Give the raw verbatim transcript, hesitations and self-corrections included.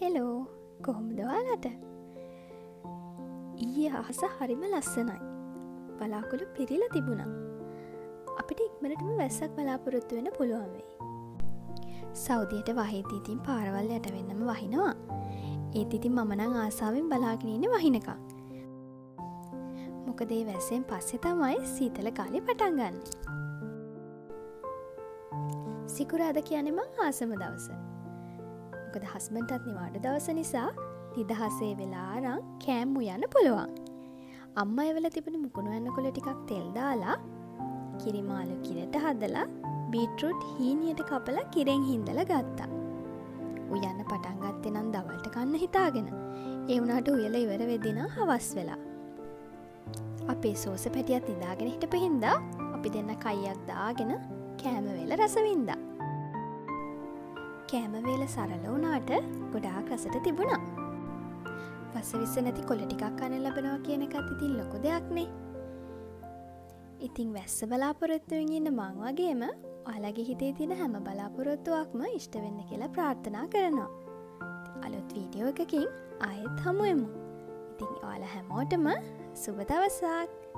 Hello කොහොමද ඔයාලට? ඊයේ අහස හරිම ලස්සනයි. බලාකුළු පිරීලා තිබුණා. අපිට ඉක්මනටම වැස්සක් බලාපොරොත්තු වෙන්න පුළුවන් වෙයි. සෞදියට වහිද්දී ඉතින් පාරවල් යට වෙන්නම වහිනවා. ඒත් ඉතින් මම නම් ආසාවෙන් බලාගෙන ඉන්නේ වහිනකම්. මොකද ඒ වැස්සෙන් පස්සේ තමයි සීතල කාලේ පටන් ගන්න. සිකුරාදා කියන්නේ මං ආසම දවස. මොකද හස්බන්ඩ්ටත් නිවාඩු දවස නිසා නිදහසේ වෙලා අරන් කෑම් උයන්න පුළුවන්. අම්මා එවලා තිබුණ මුකුණු යන්න කොළ ටිකක් තෙල් දාලා කිරි මාළු කිරට හදලා බීට්‍රූට් හීනියට කපලා කිරෙන් හිඳලා ගත්තා. උයන්න පටන් ගත්තේ නම් දවල්ට කන්න හිතාගෙන. ඒ වුණාට උයලා ඉවර වෙද්දී නම් හවස් වෙලා. අපේ සෝස පැටියත් ඉඳාගෙන හිටපු හින්දා අපි දෙන්න කයියක් දාගෙන කෑම වේල රස වින්දා. කෑම වේල සරල වුණාට ගොඩාක් රසට තිබුණා. වසවිස නැති කොළ ටිකක් කන්න ලැබෙනවා කියන එකත් ඉතින් ලොකු දෙයක් නේ. ඉතින් වැස්ස බලාපොරොත්තුවෙන් ඉන්න මං වගේම ඔයාලගේ හිතේ තියෙන හැම බලාපොරොත්තුවක්ම ඉෂ්ට වෙන්න කියලා ප්‍රාර්ථනා කරනවා. අලුත් වීඩියෝ එකකින් ආයෙත් හමු වෙමු. ඉතින් ඔයාලා හැමෝටම සුබ දවසක්.